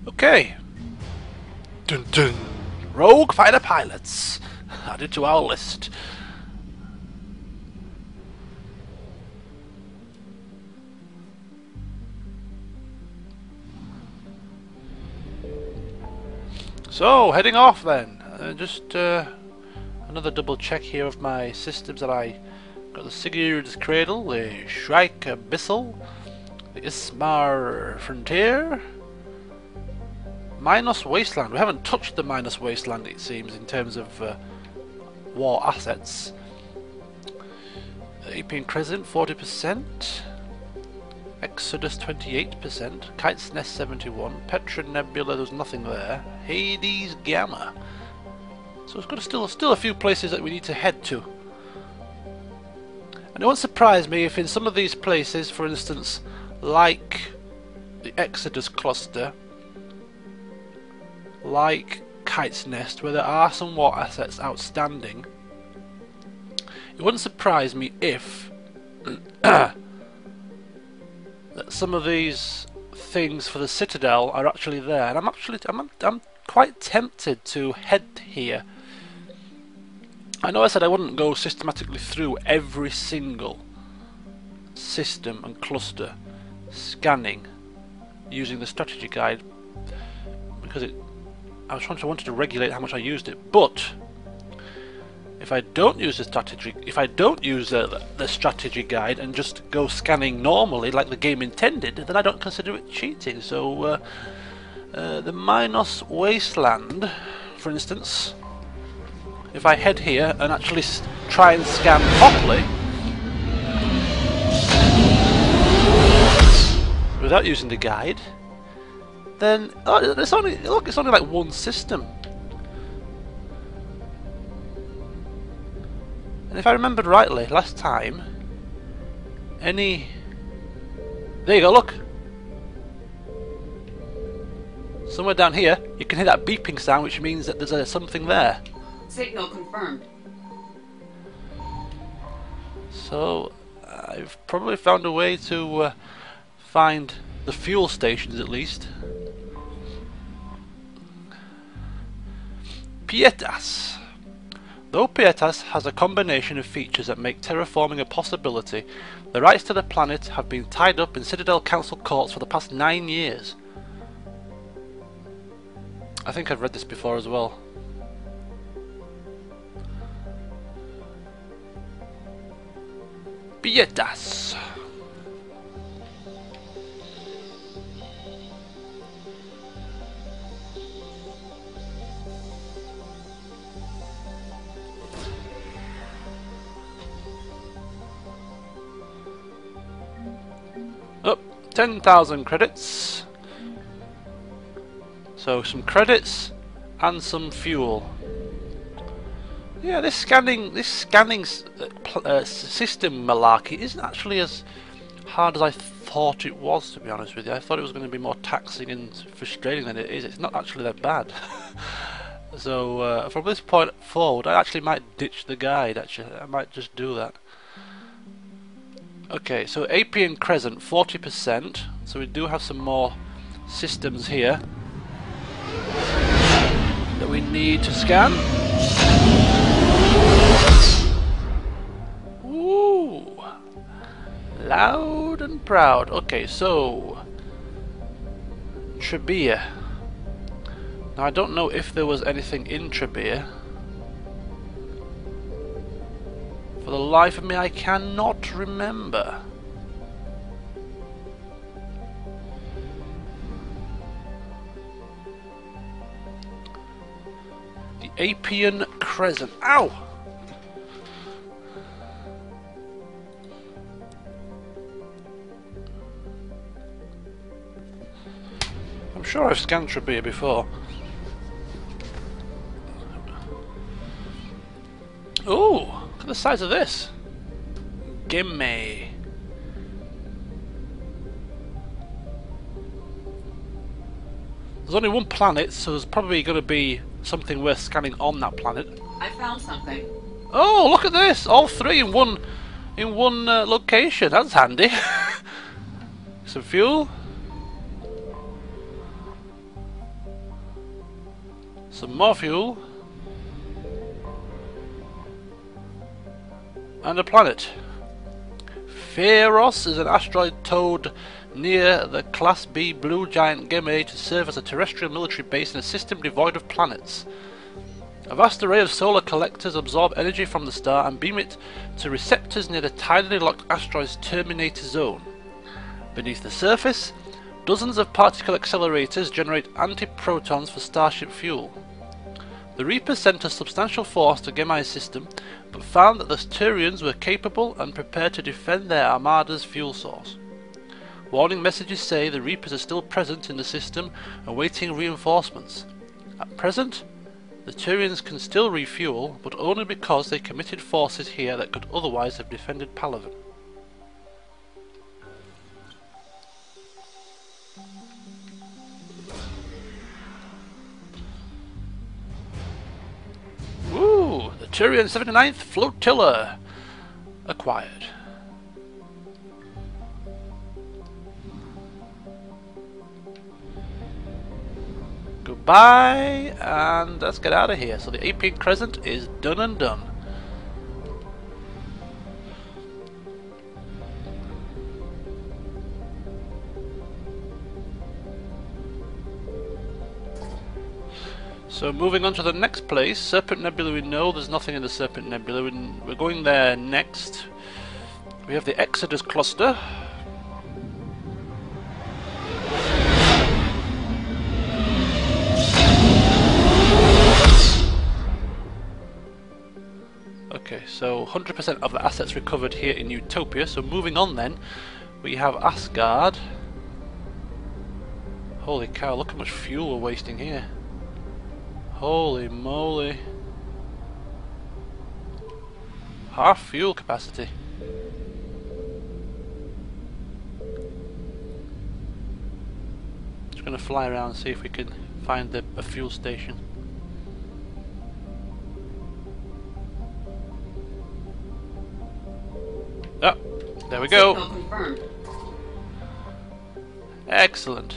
Okay. Dun dun. Rogue fighter pilots added to our list. So, heading off then. Just another double check here of my systems that I got: the Sigurd's Cradle, the Shrike Abyssal, the Ismar Frontier, Minos Wasteland. We haven't touched the Minos Wasteland, it seems, in terms of war assets. Apian Crescent 40%, Exodus 28%, Kite's Nest 71%, Petra Nebula, there's nothing there, Hades Gamma. So it's got still a few places that we need to head to. And it won't surprise me if in some of these places, for instance, like the Exodus cluster, like Kite's Nest, where there are some war assets outstanding, it wouldn't surprise me if that some of these things for the Citadel are actually there, and I'm quite tempted to head here. I know I said I wouldn't go systematically through every single system and cluster scanning using the strategy guide, because I wanted to regulate how much I used it. But if I don't use the strategy guide and just go scanning normally like the game intended, then I don't consider it cheating. So the Minos Wasteland, for instance, if I head here and actually try and scan properly without using the guide, then it's only like one system. And if I remembered rightly, last time, there you go, look! Somewhere down here, you can hear that beeping sound, which means that there's something there. Signal confirmed. So, I've probably found a way to find the fuel stations at least. Pietas. Though Pietas has a combination of features that make terraforming a possibility, the rights to the planet have been tied up in Citadel Council courts for the past 9 years. I think I've read this before as well. Pietas. Oh, 10,000 credits. So some credits and some fuel. Yeah, this scanning system malarkey isn't actually as hard as I thought it was, to be honest with you. I thought it was going to be more taxing and frustrating than it is. It's not actually that bad. So from this point forward, I actually might ditch the guide. Actually, I might just do that. Okay, so Apian Crescent 40%. So we do have some more systems here that we need to scan. Ooh, loud and proud. Okay, so Trebia. Now I don't know if there was anything in Trebia. For the life of me, I cannot remember. The Apian Crescent. Ow! I'm sure I've scanned Trebia before. Ooh, look at the size of this. Gimme. There's only one planet, so there's probably going to be something worth scanning on that planet. I found something. Oh, look at this! All three in one location. That's handy. Some fuel. Some more fuel. And a planet. Pharos is an asteroid towed near the Class B Blue Giant Gemini to serve as a terrestrial military base in a system devoid of planets. A vast array of solar collectors absorb energy from the star and beam it to receptors near the tidally locked asteroid's terminator zone. Beneath the surface, dozens of particle accelerators generate antiprotons for Starship fuel. The Reapers sent a substantial force to Gemini's system, but found that the Turians were capable and prepared to defend their armada's fuel source. Warning messages say the Reapers are still present in the system, awaiting reinforcements. At present, the Turians can still refuel, but only because they committed forces here that could otherwise have defended Palaven. Ooh, the Turian 79th Flotilla acquired. Goodbye, and let's get out of here. So the Apian Crescent is done and done. So moving on to the next place, Serpent Nebula. We know there's nothing in the Serpent Nebula. We're going there next. We have the Exodus Cluster. Okay, so 100% of the assets recovered here in Utopia. So moving on then, we have Asgard. Holy cow, look how much fuel we're wasting here. Holy moly. Half fuel capacity. Just gonna fly around and see if we can find a fuel station. Ah, there we go. Signal confirmed. Excellent.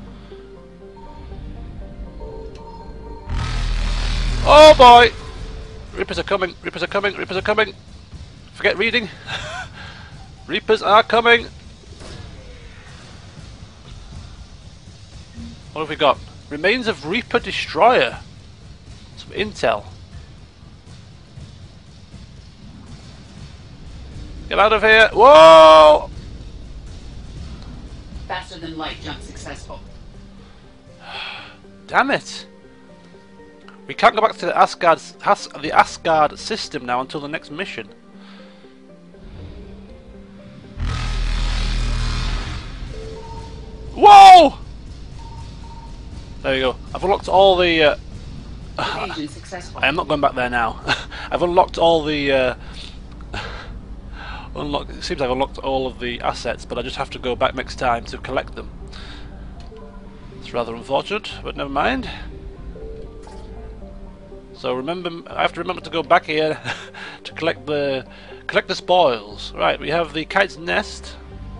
Oh boy! Reapers are coming, Reapers are coming, Reapers are coming! Forget reading! Reapers are coming! What have we got? Remains of Reaper Destroyer. Some intel. Get out of here! Whoa! Faster than light jump successful. Damn it! We can't go back to the Asgard system now until the next mission. Whoa! There we go. I've unlocked all the. Evasion successful. I am not going back there now. I've unlocked all the. It seems I've unlocked all of the assets, but I just have to go back next time to collect them. It's rather unfortunate, but never mind. So I have to remember to go back here to collect the spoils. Right, we have the Kite's Nest.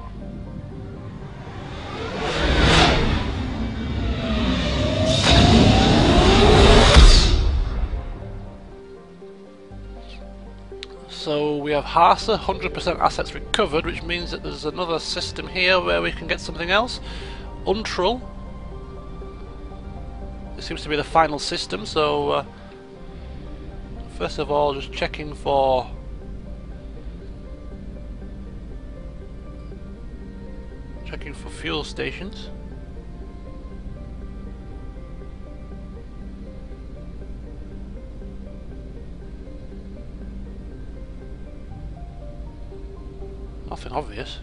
So we have Harsa, 100% assets recovered, which means that there's another system here where we can get something else. Untrull. It seems to be the final system, so first of all, just checking for fuel stations. Nothing obvious.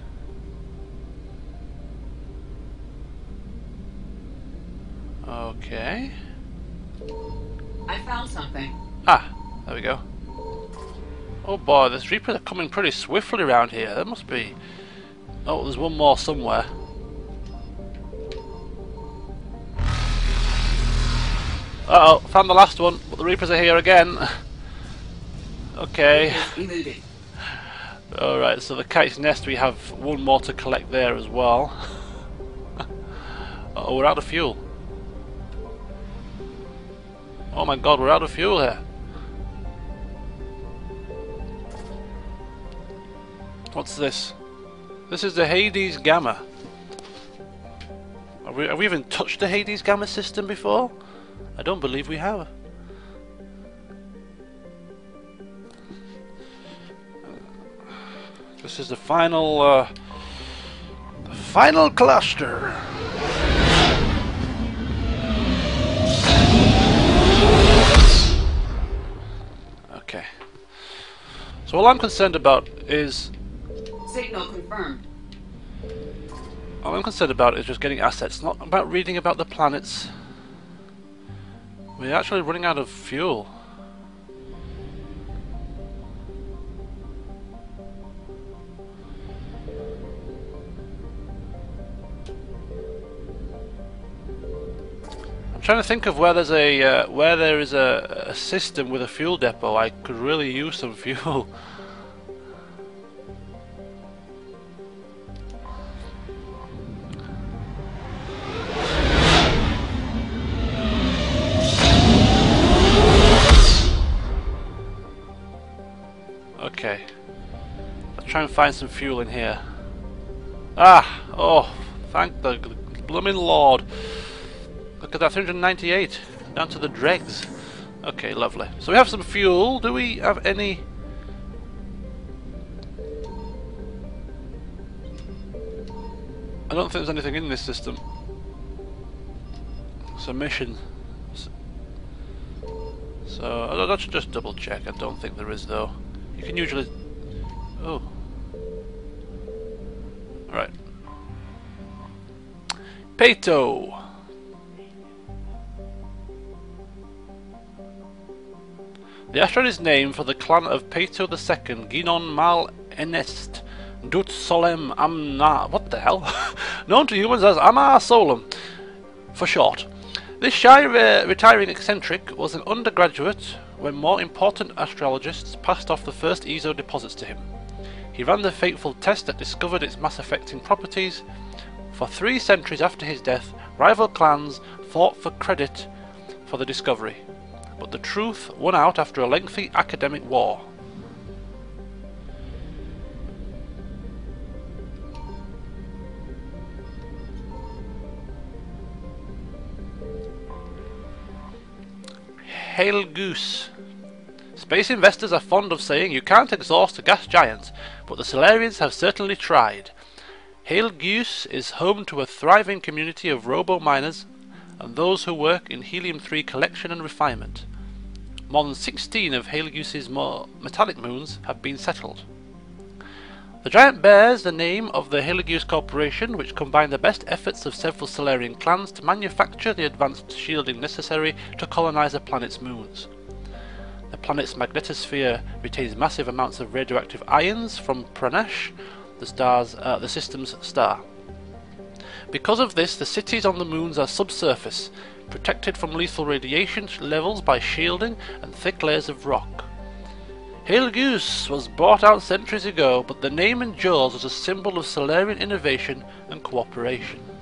Okay. I found something. Ah, there we go. Oh boy, this Reapers are coming pretty swiftly around here. There must be. Oh, there's one more somewhere. Uh oh, found the last one, but the Reapers are here again. Okay. Eluded. Alright, so the Kite's Nest, we have one more to collect there as well. Oh, we're out of fuel. Oh my god, we're out of fuel here. What's this? This is the Hades Gamma. Have we even touched the Hades Gamma system before? I don't believe we have. This is the final cluster. Okay. So all I'm concerned about is Signal confirmed. all I'm concerned about is just getting assets, not about reading about the planets. We're actually running out of fuel. I'm trying to think of where there's a where there is a system with a fuel depot. I could really use some fuel. Okay, let's try and find some fuel in here. Ah! Oh, thank the blooming Lord. Look at that, 398, down to the dregs. Okay, lovely. So we have some fuel. Do we have any... I don't think there's anything in this system. It's a mission. So, I should just double check. I don't think there is though. You can usually... Oh. Right. Peto. The asteroid is named for the clan of Peto II, Ginon Mal Enest Dut Solem Amna... What the hell? Known to humans as Amar Solem, for short. This shy retiring eccentric was an undergraduate when more important astrologists passed off the first ESO deposits to him. He ran the fateful test that discovered its mass-affecting properties. For 3 centuries after his death, rival clans fought for credit for the discovery, but the truth won out after a lengthy academic war. Hail Goose. Space investors are fond of saying you can't exhaust a gas giant, but the Solarians have certainly tried. Hail Goose is home to a thriving community of robo-miners and those who work in helium-3 collection and refinement. More than 16 of Hail Goose's more metallic moons have been settled. The giant bears the name of the Hail Goose Corporation, which combined the best efforts of several Solarian clans to manufacture the advanced shielding necessary to colonize the planet's moons. The planet's magnetosphere retains massive amounts of radioactive ions from Pranesh, the system's star. Because of this, the cities on the moons are subsurface, protected from lethal radiation levels by shielding and thick layers of rock. Hail Goose was bought out centuries ago, but the name endures as a symbol of Solarian innovation and cooperation.